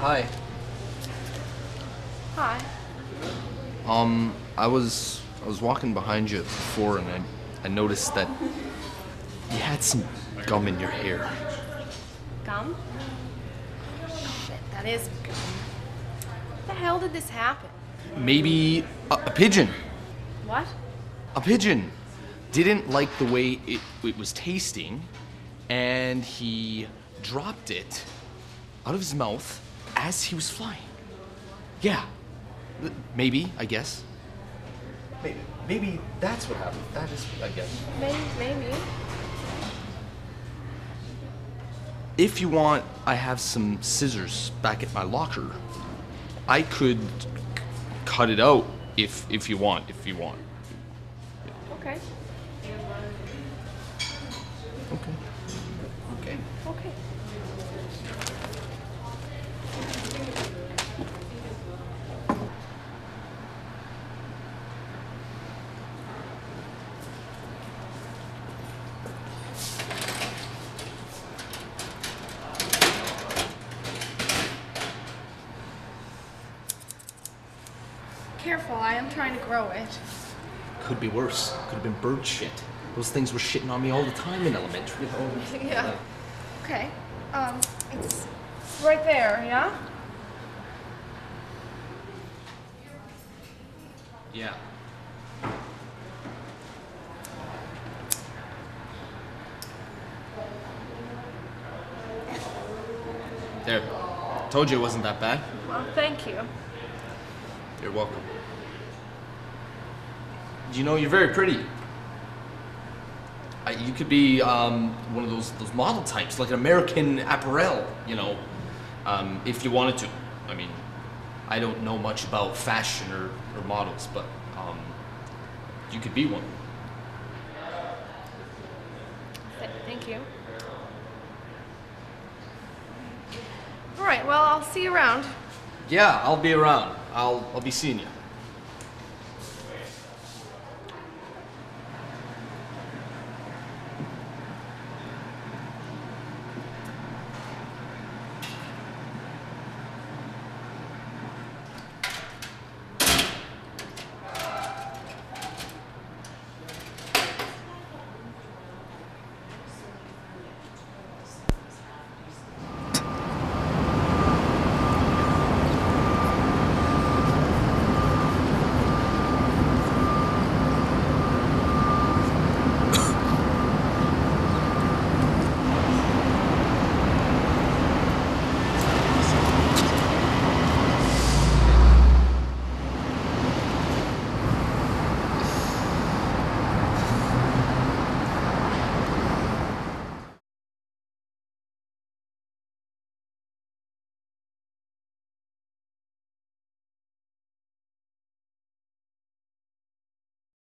Hi. Hi. I was walking behind you before and I noticed that you had some gum in your hair. Gum? Shit, that is gum. What the hell did this happen? Maybe a pigeon. What? A pigeon didn't like the way it was tasting, and he dropped it out of his mouth as he was flying. Yeah. Maybe, I guess. Maybe that's what happened. That is, I guess. Maybe. If you want, I have some scissors back at my locker. I could cut it out if you want. Okay. Okay. Okay. Careful, I am trying to grow it. Could be worse. Could have been bird shit. Those things were shitting on me all the time in elementary. Yeah. Okay. It's right there, yeah? Yeah. There. Told you it wasn't that bad. Well, thank you. You're welcome. You know, you're very pretty. You could be one of those model types, like an American apparel, you know, if you wanted to. I mean, I don't know much about fashion or models, but you could be one. Thank you. All right, well, I'll see you around. Yeah, I'll be around. I'll be seeing you.